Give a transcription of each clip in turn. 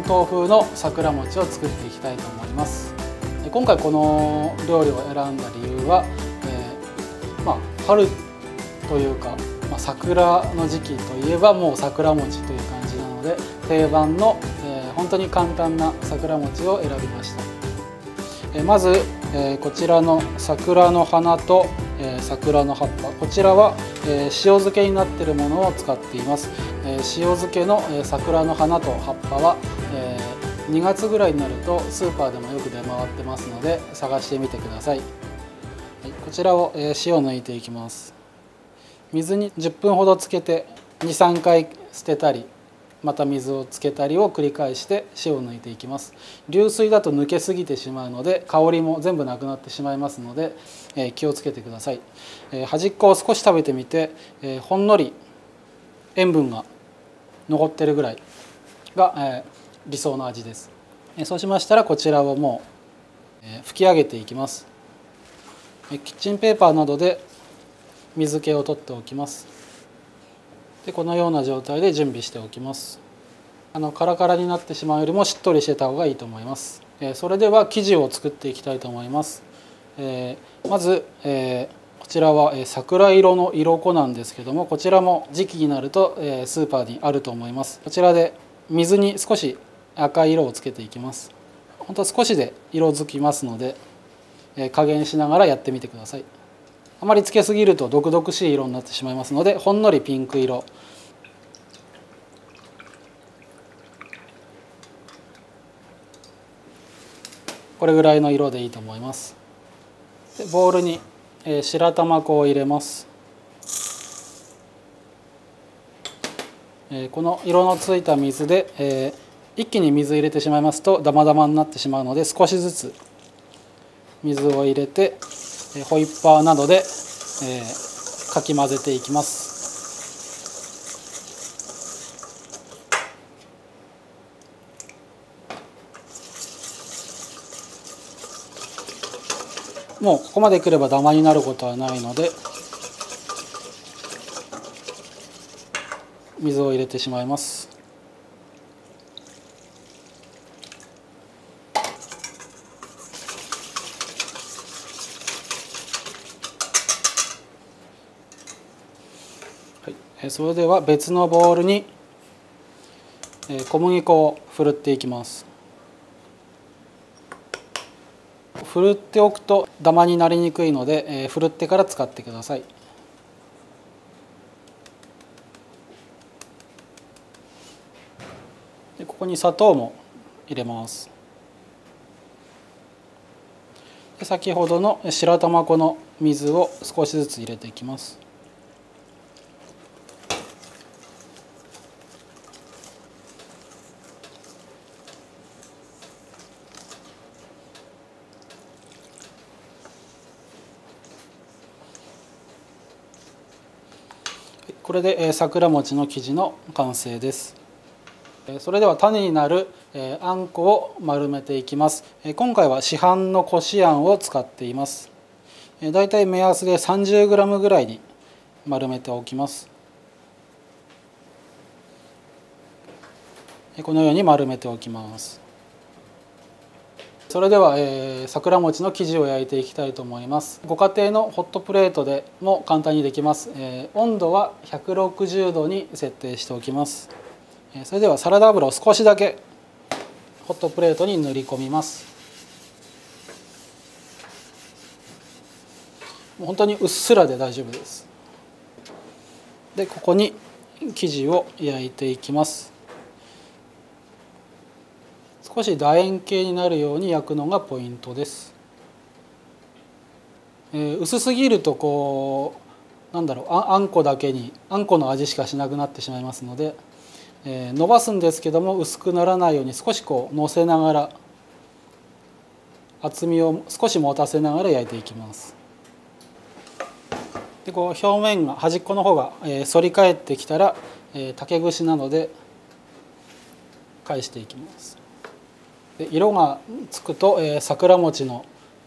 関東風の桜餅を作っていきたいと思います。今回この料理を選んだ理由は、春というか、桜の時期といえばもう桜餅という感じなので、定番の、本当に簡単な桜餅を選びました。まず、こちらの桜の花と、桜の葉っぱ、こちらは、塩漬けになっているものを使っています。塩漬けの、桜の花と葉っぱは、2月ぐらいになるとスーパーでもよく出回ってますので探してみてください。こちらを、塩を抜いていきます。水に10分ほどつけて 2,3 回捨てたり、また水をつけたりを繰り返して塩を抜いていきます。流水だと抜けすぎてしまうので香りも全部なくなってしまいますので、気をつけてください。端っこを少し食べてみて、ほんのり塩分が残ってるぐらいが、理想の味です。そうしましたらこちらをもう、拭き上げていきます。キッチンペーパーなどで水気を取っておきます。でこのような状態で準備しておきます。カラカラになってしまうよりもしっとりしてた方がいいと思います。それでは生地を作っていきたいと思います。まず、こちらは桜色の色粉なんですけども、こちらも時期になるとスーパーにあると思います。こちらで水に少し赤い色をつけていきます。本当は少しで色づきますので、加減しながらやってみてください。あまりつけすぎると毒々しい色になってしまいますので、ほんのりピンク色、これぐらいの色でいいと思います。でボウルに白玉粉を入れます。この色のついた水で、一気に水入れてしまいますとダマダマになってしまうので、少しずつ水を入れてホイッパーなどでかき混ぜていきます。もうここまでくればダマになることはないので水を入れてしまいます。それでは別のボウルに小麦粉をふるっていきます。ふるっておくとダマになりにくいので、ふるってから使ってください。でここに砂糖も入れます。で先ほどの白玉粉の水を少しずつ入れていきます。これで桜餅の生地の完成です。それでは種になるあんこを丸めていきます。今回は市販のこしあんを使っています。だいたい目安で 30g ぐらいに丸めておきます。このように丸めておきます。それでは、桜餅の生地を焼いていきたいと思います。ご家庭のホットプレートでも簡単にできます。温度は160度に設定しておきます。それではサラダ油を少しだけホットプレートに塗り込みます。本当にうっすらで大丈夫です。でここに生地を焼いていきます。少し楕円形になるように焼くのがポイントです。薄すぎるとこうあんこだけにあんこの味しかしなくなってしまいますので、伸ばすんですけども薄くならないように少しこうのせながら厚みを少し持たせながら焼いていきます。でこう表面が端っこの方が反り返ってきたら竹串などで返していきます。で色がつくと桜餅の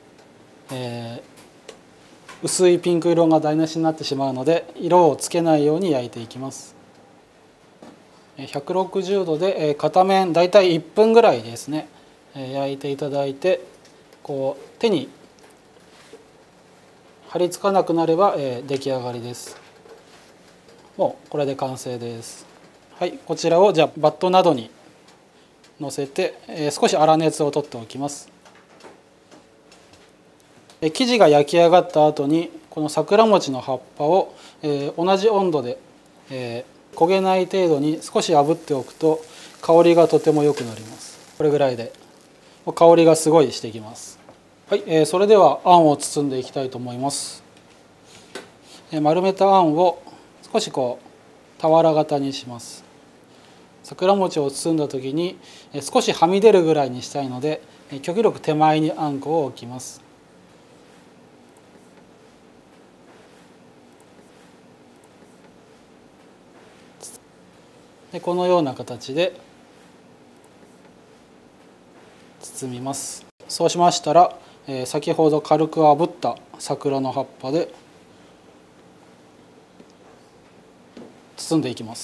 薄いピンク色が台無しになってしまうので色をつけないように焼いていきます。 160度で片面だいたい1分ぐらいですね焼いていただいて、こう手に張り付かなくなれば出来上がりです。もうこれで完成です。はい、こちらをじゃあバットなどにのせて少し粗熱を取っておきます。生地が焼き上がった後にこの桜餅の葉っぱを同じ温度で焦げない程度に少し炙っておくと香りがとても良くなります。これぐらいで香りがすごいしてきます。はい、それではあんを包んでいきたいと思います。丸めたあんを少しこう俵型にします。桜餅を包んだ時に少しはみ出るぐらいにしたいので極力手前にあんこを置きます。でこのような形で包みます。そうしましたら先ほど軽く炙った桜の葉っぱで包んでいきます。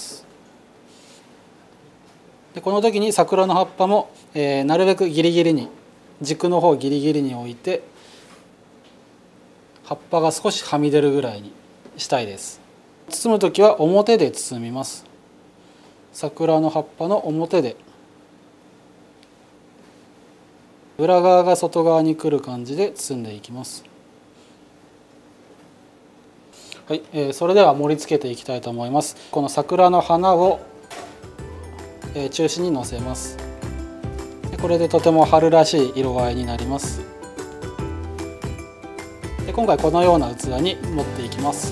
でこの時に桜の葉っぱもなるべくギリギリに軸の方ギリギリに置いて葉っぱが少しはみ出るぐらいにしたいです。包む時は表で包みます。桜の葉っぱの表で裏側が外側に来る感じで包んでいきます。はい、それでは盛り付けていきたいと思います。この桜の花を中心にのせます。これでとても春らしい色合いになります。で今回このような器に盛っていきます。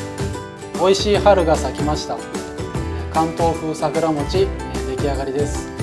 美味しい春が咲きました。関東風桜餅出来上がりです。